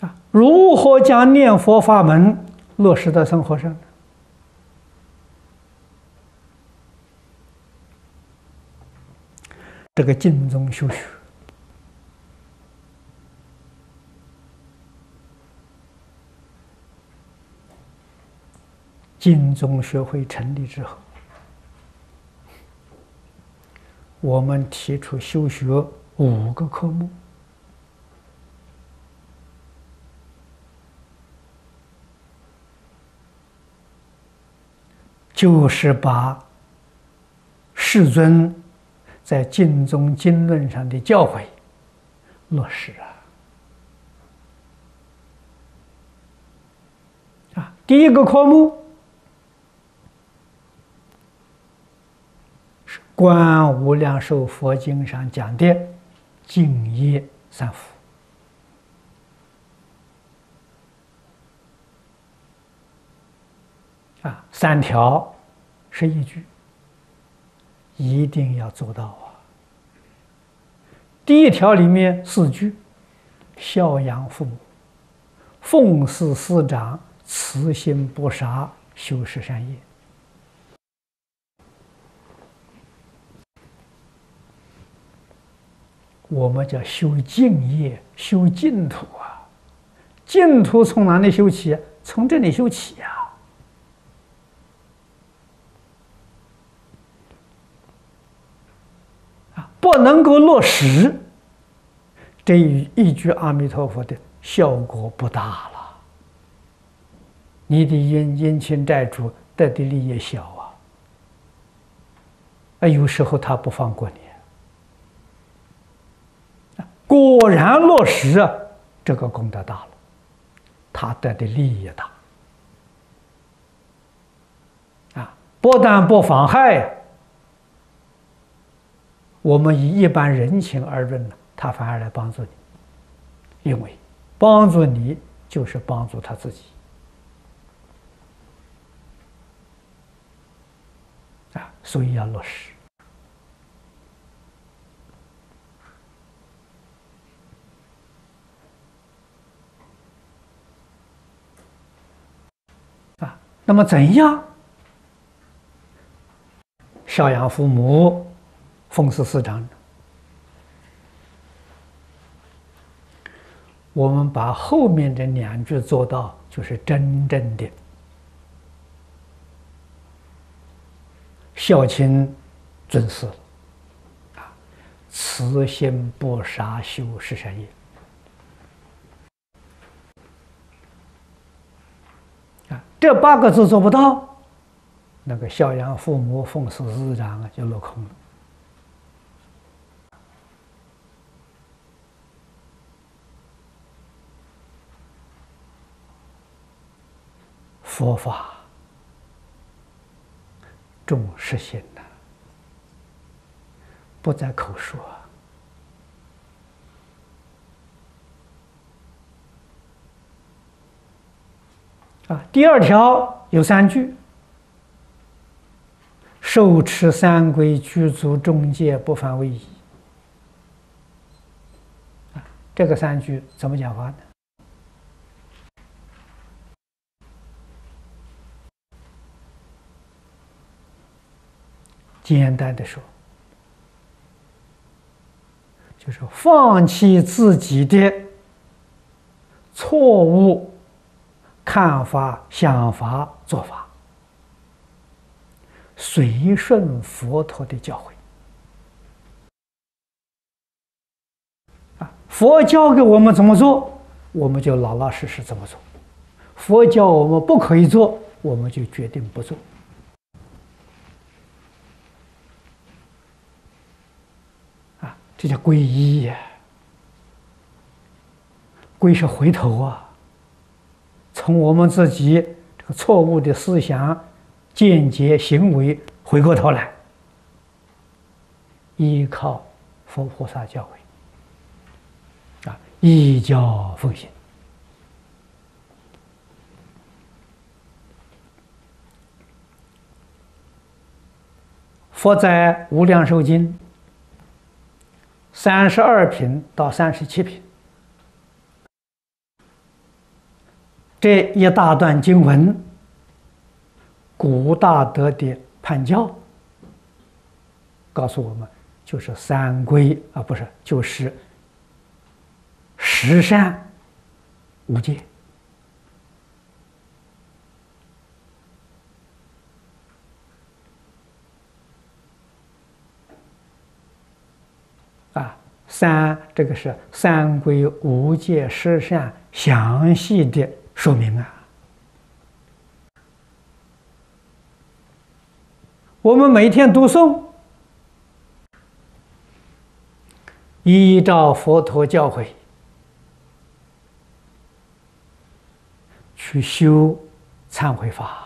如何将念佛法门落实到生活上？这个经中修学，经中学会成立之后，我们提出修学5个科目。就是把世尊在经中经论上的教诲落实第一个科目是《观无量寿佛经》上讲的净业三福。3条11句，一定要做到第一条里面4句：孝养父母，奉事师长，慈心不杀，修十善业。我们叫修净业，修净土净土从哪里修起？从这里修起不能够落实，这一句阿弥陀佛的效果不大了。你的冤亲债主得的利益小有时候他不放过你。果然落实这个功德大了，他得的利益大不但不妨害我们以一般人情而论呢，他反而来帮助你，因为帮助你就是帮助他自己所以要落实那么怎样孝养父母，奉事师长？我们把后面这2句做到，就是真正的孝亲尊师慈心不杀，修十善业这8个字做不到，那个孝养父母、奉事师长就落空了。佛法重实行不在口说第2条有3句：受持三规，具足众戒，不犯威仪。这个3句怎么讲法呢？简单的说，就是放弃自己的错误看法、想法、做法，随顺佛陀的教诲。佛教给我们怎么做，我们就老老实实怎么做；佛教我们不可以做，我们就决定不做。这叫皈依呀！皈是回头从我们自己这个错误的思想、见解、行为回过头来，依靠佛菩萨教诲依教奉行。佛在《无量寿经》32品到37品这一大段经文，古大德的判教告诉我们，就是三规啊，不是，就是十善无戒。这个是三规无戒十善详细的说明啊。我们每天读诵，依照佛陀教诲去修忏悔法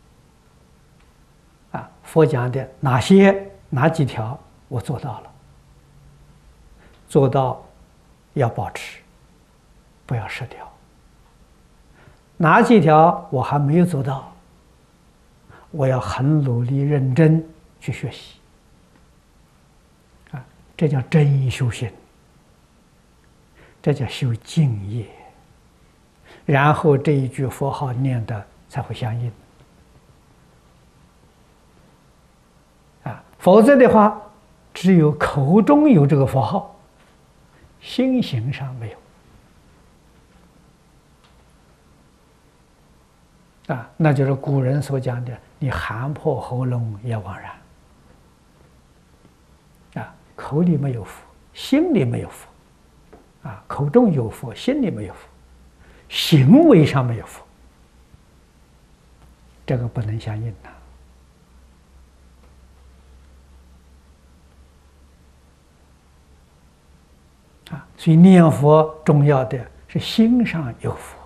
啊。佛讲的哪几条我做到了，做到要保持，不要失掉。哪几条我还没有做到，我要很努力认真去学习啊，这叫真修行，这叫修净业，然后这一句佛号念的才会相应啊，否则的话，只有口中有这个佛号，心行上没有啊，那就是古人所讲的“你喊破喉咙也枉然”啊，口里没有佛，心里没有佛啊，口中有佛，心里没有佛，行为上没有佛，这个不能相应呐。所以念佛重要的是心上有佛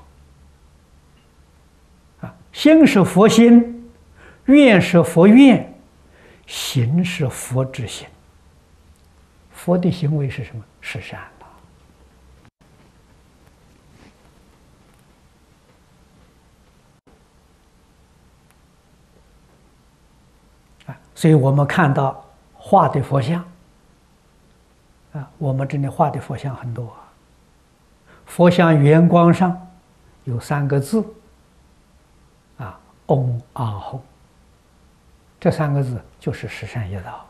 啊，心是佛心，愿是佛愿，行是佛之行。佛的行为是什么？是善啊。所以我们看到画的佛像啊，我们这里画的佛像很多啊。佛像圆光上有3个字啊，嗡阿吽，这3个字就是十善业道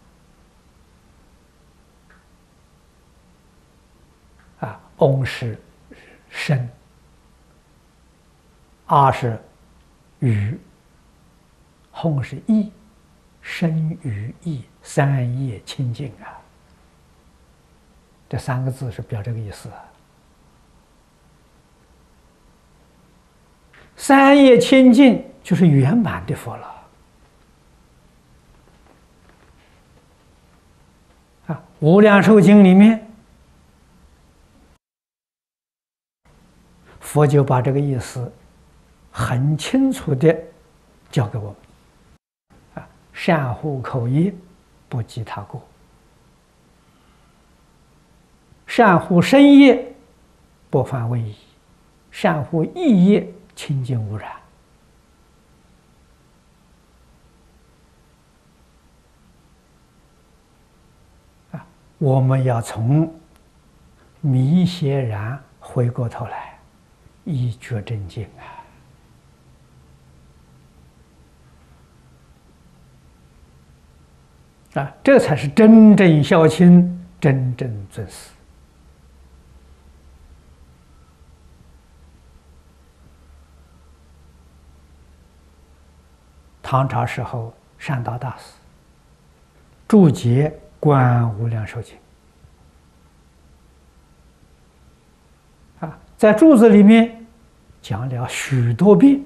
啊。嗡是身，阿是语，吽是意，身语意三业清净啊。这3个字是表这个意思啊。三业清净就是圆满的佛了啊。无量寿经里面，佛就把这个意思很清楚的教给我们啊：善护口业，不及他过；善护身业，不犯威仪；善护意业，清净无染啊！我们要从迷邪然回过头来，一觉真经啊！这才是真正孝亲，真正尊师。唐朝时候，善导大师注解《观无量寿经》啊，在注子里面讲了许多遍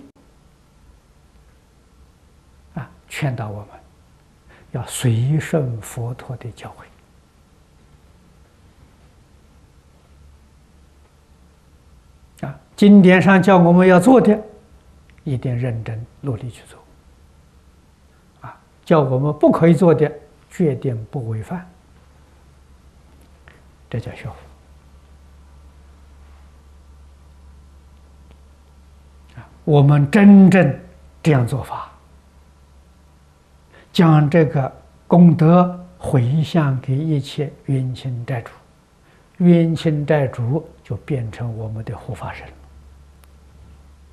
啊，劝导我们要随顺佛陀的教诲啊。经典上叫我们要做的，一定认真努力去做。叫我们不可以做的，决定不违反，这叫学佛啊！我们真正这样做法，将这个功德回向给一切冤亲债主，冤亲债主就变成我们的护法神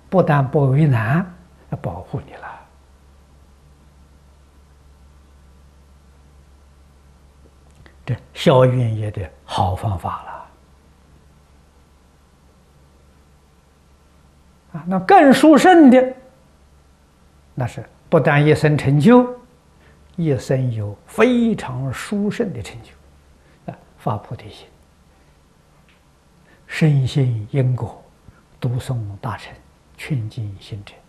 不但不为难，要保护你了。这消怨业的好方法了。那更殊胜的，那是不但一生成就，一生有非常殊胜的成就，发菩提心，深信因果，读诵大乘，劝进行者。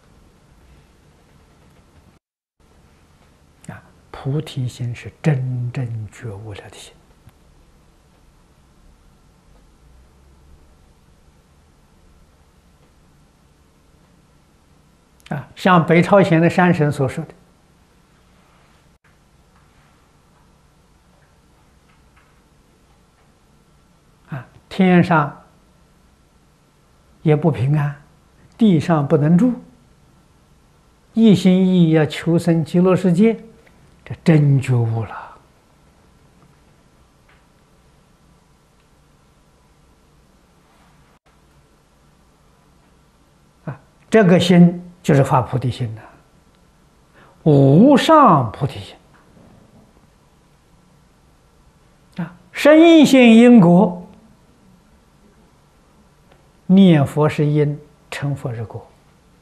菩提心是真正觉悟了的心。像北朝鲜的山神所说的，天上也不平安，地上不能住，一心一意要求生极乐世界，这真觉悟了。这个心就是发菩提心的，无上菩提心。深信因果，念佛是因，成佛是果。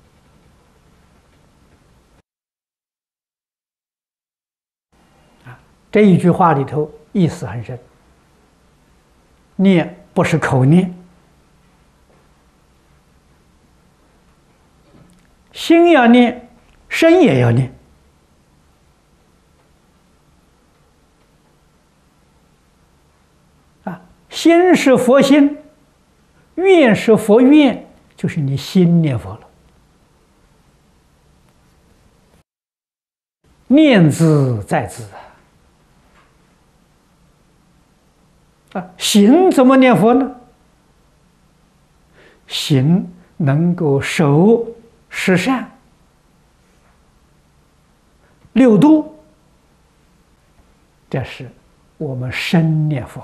这一句话里头意思很深。念不是口念，心要念，身也要念。心是佛心，愿是佛愿，就是你心念佛了。念兹在兹行怎么念佛呢？行能够守十善、六度，这是我们身念佛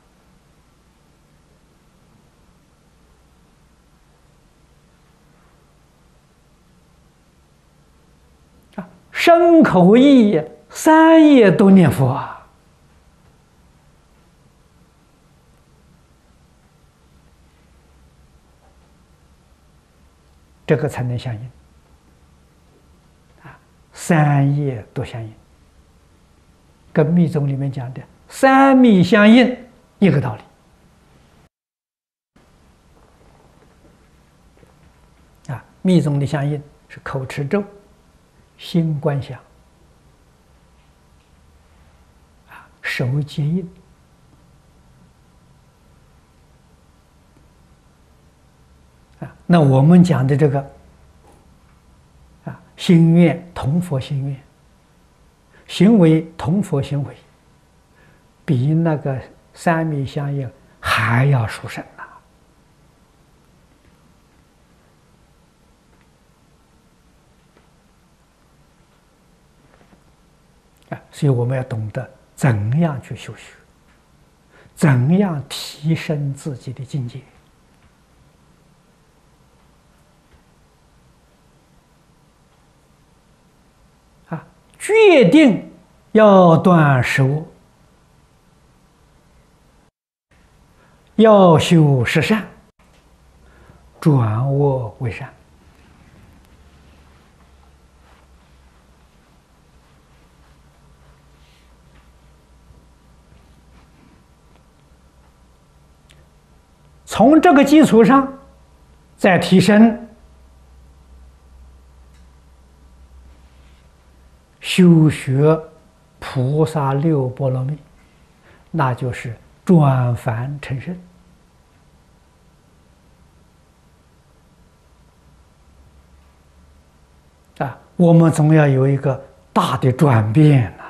身口意三业都念佛这个才能相应三业都相应，跟密宗里面讲的三密相应一个道理密宗的相应是口持咒，心观想手结印那我们讲的这个心愿同佛心愿，行为同佛行为，比那个三密相应还要殊胜所以我们要懂得怎样去修学，怎样提升自己的境界决定要断食恶，要修十善，转恶为善。从这个基础上再提升修学菩萨六波罗蜜，那就是转凡成圣我们总要有一个大的转变